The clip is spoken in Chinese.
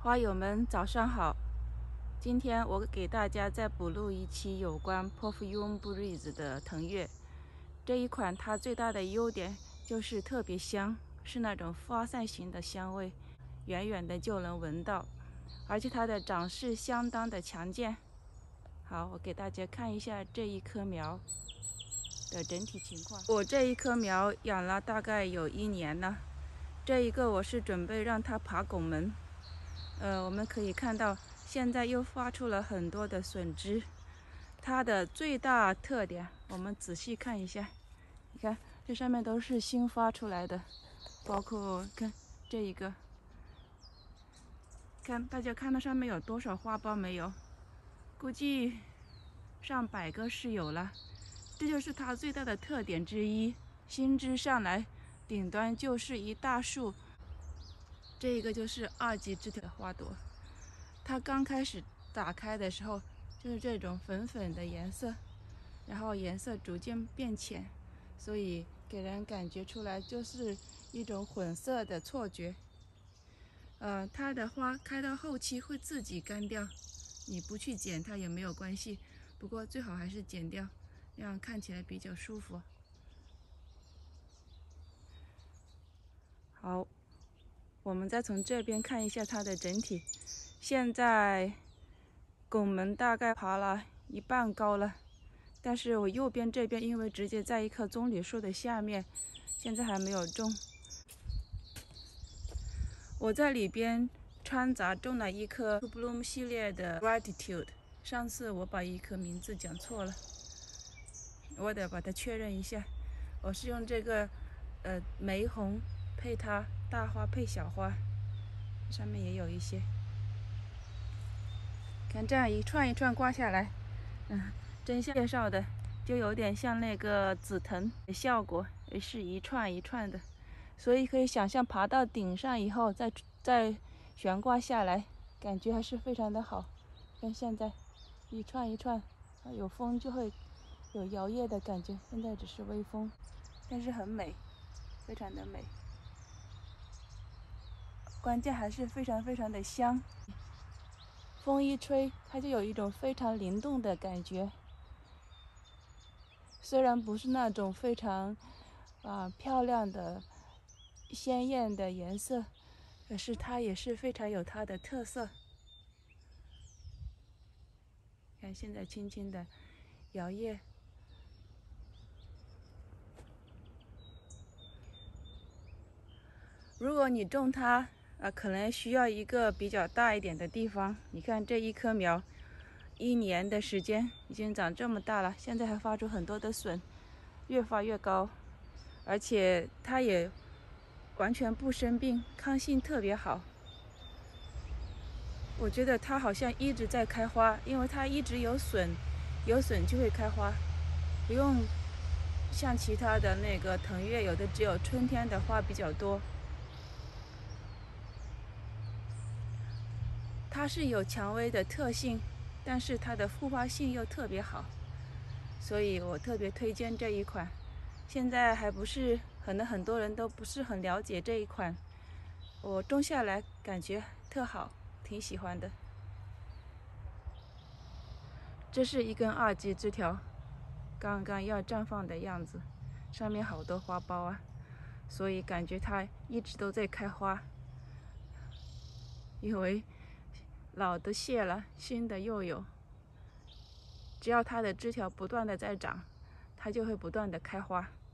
花友们早上好，今天我给大家再补录一期有关 Perfume Breeze 的藤月。这一款它最大的优点就是特别香，是那种发散型的香味，远远的就能闻到，而且它的长势相当的强健。好，我给大家看一下这一棵苗的整体情况。我这一棵苗养了大概有1年了，这一个我是准备让它爬拱门。我们可以看到，现在又发出了很多的笋枝。它的最大特点，我们仔细看一下，你看这上面都是新发出来的，包括看这一个，看大家看到上面有多少花苞没有？估计上百个是有了。这就是它最大的特点之一，新枝上来，顶端就是一大束。这一个就是2级枝条的花朵，它刚开始打开的时候就是这种粉粉的颜色，然后颜色逐渐变浅，所以给人感觉出来就是一种混色的错觉。它的花开到后期会自己干掉，你不去剪它也没有关系，不过最好还是剪掉，这样看起来比较舒服。好，我们再从这边看一下它的整体。现在拱门大概爬了一半高了，但是我右边这边因为直接在一棵棕榈树的下面，现在还没有种。我在里边穿杂种了一棵 To Bloom 系列的 Gratitude。上次我把一棵名字讲错了，我得把它确认一下。我是用这个玫红配它，大花配小花，上面也有一些。看这样一串一串挂下来，真相介绍的就有点像那个紫藤的效果，也是一串一串的，所以可以想象爬到顶上以后再悬挂下来，感觉还是非常的好。看现在一串一串，有风就会有摇曳的感觉，现在只是微风，但是很美，非常的美。关键还是非常非常的香。风一吹，它就有一种非常灵动的感觉。虽然不是那种非常漂亮的、鲜艳的颜色，可是它也是非常有它的特色。看现在轻轻的摇曳。如果你种它，可能需要一个比较大一点的地方。你看这一棵苗，1年的时间已经长这么大了，现在还发出很多的笋，越发越高，而且它也完全不生病，抗性特别好。我觉得它好像一直在开花，因为它一直有笋，有笋就会开花，不用像其他的那个藤月，有的只有春天的花比较多。它是有蔷薇的特性，但是它的复花性又特别好，所以我特别推荐这一款。现在还不是可能很多人都不是很了解这一款，我种下来感觉特好，挺喜欢的。这是一根2级枝条，刚刚要绽放的样子，上面好多花苞啊，所以感觉它一直都在开花。因为老的谢了，新的又有。只要它的枝条不断的在长，它就会不断的开花。